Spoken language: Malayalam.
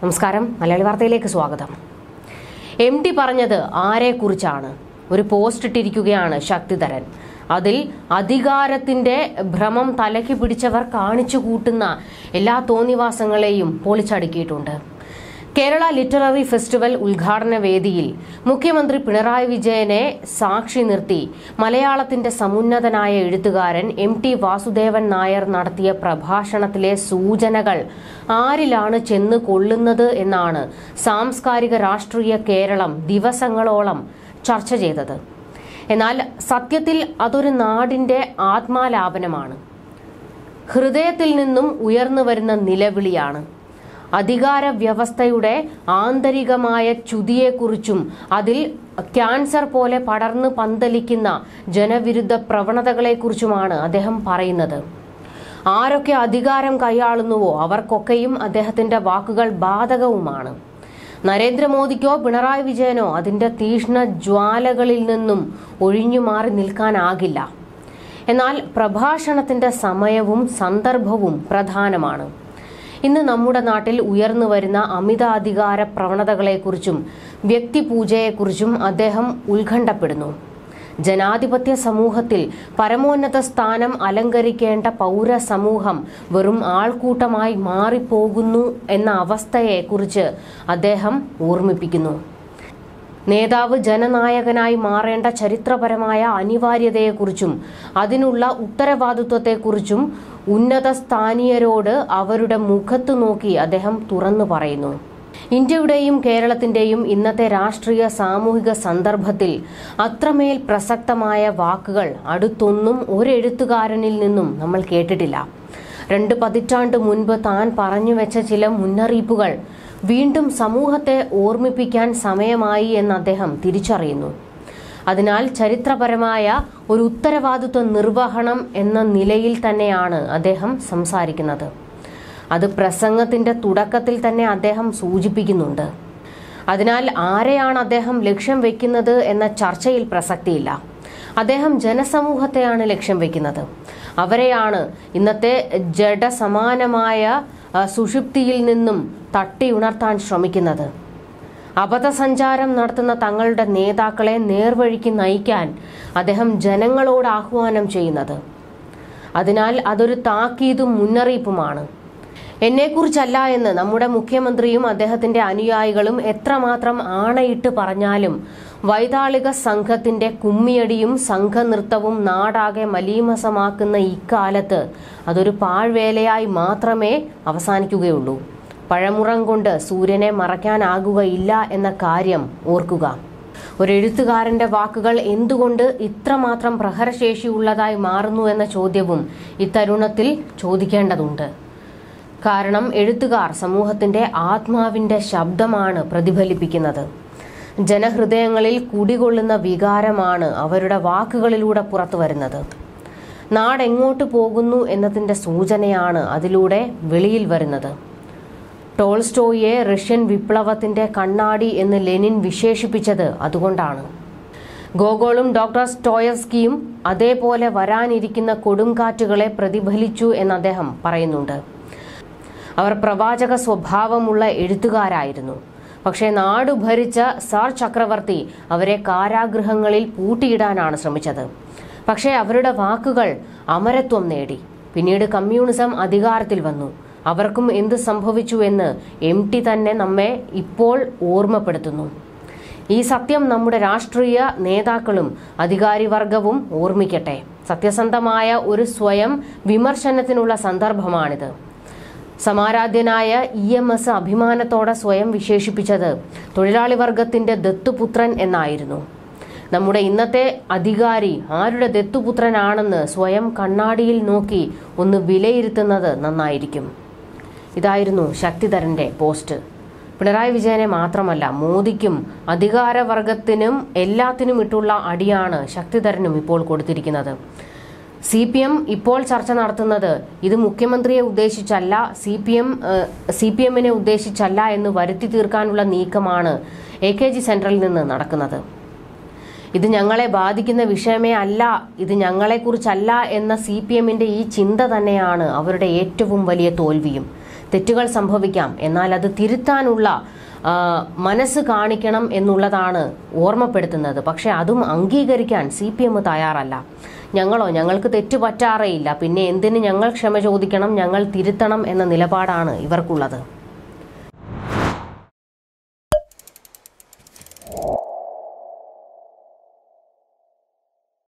നമസ്കാരം, മലയാളി വാർത്തയിലേക്ക് സ്വാഗതം. MD പറഞ്ഞത് ആരെക്കുറിച്ചാണ്? ഒരു പോസ്റ്റ് ഇട്ടിരിക്കുകയാണ് ശക്തിധരൻ. അതിൽ അധികാരത്തിന്റെ ഭ്രമം തലയ്ക്ക് പിടിച്ചവർ കാണിച്ചു കൂട്ടുന്ന എല്ലാ തോന്നിവാസങ്ങളെയും പൊളിച്ചടുക്കിയിട്ടുണ്ട്. കേരള ലിറ്റററി ഫെസ്റ്റിവൽ ഉദ്ഘാടന വേദിയിൽ മുഖ്യമന്ത്രി പിണറായി വിജയനെ സാക്ഷി നിർത്തി മലയാളത്തിന്റെ സമുന്നതനായ എഴുത്തുകാരൻ MT വാസുദേവൻ നായർ നടത്തിയ പ്രഭാഷണത്തിലെ സൂചനകൾ ആരിലാണ് ചെന്ന് കൊള്ളുന്നത് എന്നാണ് സാംസ്കാരിക രാഷ്ട്രീയ കേരളം ദിവസങ്ങളോളം ചർച്ച ചെയ്തത്. എന്നാൽ സത്യത്തിൽ അതൊരു നാടിന്റെ ആത്മാലാപനമാണ്. ഹൃദയത്തിൽ നിന്നും ഉയർന്നു വരുന്ന നിലവിളിയാണ്. അധികാര വ്യവസ്ഥയുടെ ആന്തരികമായ ചുതിയെക്കുറിച്ചും അതിൽ ക്യാൻസർ പോലെ പടർന്നു പന്തലിക്കുന്ന ജനവിരുദ്ധ പ്രവണതകളെക്കുറിച്ചുമാണ് അദ്ദേഹം പറയുന്നത്. ആരൊക്കെ അധികാരം കൈയാളുന്നുവോ അവർക്കൊക്കെയും അദ്ദേഹത്തിന്റെ വാക്കുകൾ ബാധകവുമാണ്. നരേന്ദ്രമോദിക്കോ പിണറായി വിജയനോ അതിന്റെ തീഷ്ണ ജ്വാലകളിൽ നിന്നും ഒഴിഞ്ഞു മാറി നിൽക്കാനാകില്ല. എന്നാൽ പ്രഭാഷണത്തിന്റെ സമയവും സന്ദർഭവും പ്രധാനമാണ്. ഇന്ന് നമ്മുടെ നാട്ടിൽ ഉയർന്നു വരുന്ന അമിതാധികാര പ്രവണതകളെക്കുറിച്ചും വ്യക്തിപൂജയെക്കുറിച്ചും അദ്ദേഹം ഉത്കണ്ഠപ്പെടുന്നു. ജനാധിപത്യ സമൂഹത്തിൽ പരമോന്നത സ്ഥാനം അലങ്കരിക്കേണ്ട പൗരസമൂഹം വെറും ആൾക്കൂട്ടമായി മാറിപ്പോകുന്നു എന്ന അവസ്ഥയെക്കുറിച്ച് അദ്ദേഹം ഓർമ്മിപ്പിക്കുന്നു. നേതാവ് ജനനായകനായി മാറേണ്ട ചരിത്രപരമായ അനിവാര്യതയെക്കുറിച്ചും അതിനുള്ള ഉത്തരവാദിത്വത്തെക്കുറിച്ചും ഉന്നത സ്ഥാനീയരോട് അവരുടെ മുഖത്ത് നോക്കി അദ്ദേഹം തുറന്നു പറയുന്നു. ഇന്ത്യയുടെയും കേരളത്തിന്റെയും ഇന്നത്തെ രാഷ്ട്രീയ സാമൂഹിക സന്ദർഭത്തിൽ അത്രമേൽ പ്രസക്തമായ വാക്കുകൾ അടുത്തൊന്നും ഒരെഴുത്തുകാരനിൽ നിന്നും നമ്മൾ കേട്ടിട്ടില്ല. 2 പതിറ്റാണ്ട് മുൻപ് താൻ പറഞ്ഞുവെച്ച ചില മുന്നറിയിപ്പുകൾ വീണ്ടും സമൂഹത്തെ ഓർമ്മിപ്പിക്കാൻ സമയമായി എന്ന് അദ്ദേഹം തിരിച്ചറിയുന്നു. അതിനാൽ ചരിത്രപരമായ ഒരു ഉത്തരവാദിത്വ നിർവഹണം എന്ന നിലയിൽ തന്നെയാണ് അദ്ദേഹം സംസാരിക്കുന്നത്. അത് പ്രസംഗത്തിന്റെ തുടക്കത്തിൽ തന്നെ അദ്ദേഹം സൂചിപ്പിക്കുന്നുണ്ട്. അതിനാൽ ആരെയാണ് അദ്ദേഹം ലക്ഷ്യം വെക്കുന്നത് എന്ന ചർച്ചയിൽ പ്രസക്തിയില്ല. അദ്ദേഹം ജനസമൂഹത്തെയാണ് ലക്ഷ്യം വെക്കുന്നത്. അവരെയാണ് ഇന്നത്തെ ജഡസമാനമായ സുഷുപ്തിയിൽ നിന്നും തട്ടിയുണർത്താൻ ശ്രമിക്കുന്നത്. അബദ്ധസഞ്ചാരം നടത്തുന്ന തങ്ങളുടെ നേതാക്കളെ നേർവഴിക്ക് നയിക്കാൻ അദ്ദേഹം ജനങ്ങളോട് ആഹ്വാനം ചെയ്യുന്നത്. അതിനാൽ അതൊരു താക്കീതും മുന്നറിയിപ്പുമാണ്. എന്നെക്കുറിച്ചല്ല എന്ന് നമ്മുടെ മുഖ്യമന്ത്രിയും അദ്ദേഹത്തിന്റെ അനുയായികളും എത്രമാത്രം ആണയിട്ട് പറഞ്ഞാലും വൈതാളിക സംഘത്തിന്റെ കുമ്മിയടിയും സംഘനൃത്തവും നാടാകെ മലീമസമാക്കുന്ന ഇക്കാലത്ത് അതൊരു പാഴ്വേലയായി മാത്രമേ അവസാനിക്കുകയുള്ളൂ. പഴമുറം കൊണ്ട് സൂര്യനെ മറയ്ക്കാനാകുകയില്ല എന്ന കാര്യം ഓർക്കുക. ഒരു എഴുത്തുകാരന്റെ വാക്കുകൾ എന്തുകൊണ്ട് ഇത്രമാത്രം പ്രഹരശേഷിയുള്ളതായി മാറുന്നു എന്ന ചോദ്യവും ഇത്തരുണത്തിൽ ചോദിക്കേണ്ടതുണ്ട്. കാരണം എഴുത്തുകാർ സമൂഹത്തിന്റെ ആത്മാവിന്റെ ശബ്ദമാണ് പ്രതിഫലിപ്പിക്കുന്നത്. ജനഹൃദയങ്ങളിൽ കുടികൊള്ളുന്ന വികാരമാണ് അവരുടെ വാക്കുകളിലൂടെ പുറത്തു വരുന്നത്. നാടെങ്ങോട്ട് പോകുന്നു എന്നതിന്റെ സൂചനയാണ് അതിലൂടെ വെളിയിൽ വരുന്നത്. ടോൾസ്റ്റോയെ റഷ്യൻ വിപ്ലവത്തിന്റെ കണ്ണാടി എന്ന് ലെനിൻ വിശേഷിപ്പിച്ചത് അതുകൊണ്ടാണ്. ഗോഗോളും ഡോസ്റ്റോയവ്സ്കിയും അതേപോലെ വരാനിരിക്കുന്ന കൊടുങ്കാറ്റുകളെ പ്രതിഫലിച്ചു എന്ന് അദ്ദേഹം പറയുന്നുണ്ട്. അവർ പ്രവാചക സ്വഭാവമുള്ള എഴുത്തുകാരായിരുന്നു. പക്ഷേ നാടു ഭരിച്ച സാർ ചക്രവർത്തി അവരെ കാരാഗൃഹങ്ങളിൽ പൂട്ടിയിടാനാണ് ശ്രമിച്ചത്. പക്ഷേ അവരുടെ വാക്കുകൾ അമരത്വം നേടി. പിന്നീട് കമ്മ്യൂണിസം അധികാരത്തിൽ വന്നു. അവർക്കും എന്ത് സംഭവിച്ചു എന്ന് MT തന്നെ നമ്മെ ഇപ്പോൾ ഓർമ്മപ്പെടുത്തുന്നു. ഈ സത്യം നമ്മുടെ രാഷ്ട്രീയ നേതാക്കളും അധികാരിവർഗവും ഓർമ്മിക്കട്ടെ. സത്യസന്ധമായ ഒരു സ്വയം വിമർശനത്തിനുള്ള സന്ദർഭമാണിത്. സമാരാധ്യനായ EMS അഭിമാനത്തോടെ സ്വയം വിശേഷിപ്പിച്ചത് തൊഴിലാളി വർഗത്തിന്റെ ദത്തുപുത്രൻ എന്നായിരുന്നു. നമ്മുടെ ഇന്നത്തെ അധികാരി ആരുടെ ദത്തുപുത്രനാണെന്ന് സ്വയം കണ്ണാടിയിൽ നോക്കി ഒന്ന് വിലയിരുത്തുന്നത് നന്നായിരിക്കും. ഇതായിരുന്നു ശക്തിധരന്റെ പോസ്റ്റ്. പിണറായി വിജയനെ മാത്രമല്ല, മോദിക്കും അധികാരവർഗത്തിനും എല്ലാത്തിനും ഇട്ടുള്ള അടിയാണ് ശക്തിധരനും ഇപ്പോൾ കൊടുത്തിരിക്കുന്നത്. CPM ഇപ്പോൾ ചർച്ച നടത്തുന്നത് ഇത് മുഖ്യമന്ത്രിയെ ഉദ്ദേശിച്ചല്ല, CPM-നെ ഉദ്ദേശിച്ചല്ല എന്ന് വരുത്തി തീർക്കാനുള്ള നീക്കമാണ് AKG സെന്ററിൽ നിന്ന് നടക്കുന്നത്. ഇത് ഞങ്ങളെ ബാധിക്കുന്ന വിഷയമേ അല്ല, ഇത് ഞങ്ങളെക്കുറിച്ചല്ല എന്ന CPM-ന്റെ ഈ ചിന്ത തന്നെയാണ് അവരുടെ ഏറ്റവും വലിയ തോൽവിയും. തെറ്റുകൾ സംഭവിക്കാം, എന്നാൽ അത് തിരുത്താനുള്ള മനസ്സ് കാണിക്കണം എന്നുള്ളതാണ് ഓർമ്മപ്പെടുത്തുന്നത്. പക്ഷെ അതും അംഗീകരിക്കാൻ CPM തയ്യാറല്ല. ഞങ്ങൾക്ക് തെറ്റ് പറ്റാറേയില്ല, പിന്നെ എന്തിന് ഞങ്ങൾ ക്ഷമ ചോദിക്കണം, ഞങ്ങൾ തിരുത്തണം എന്ന നിലപാടാണ് ഇവർക്കുള്ളത്.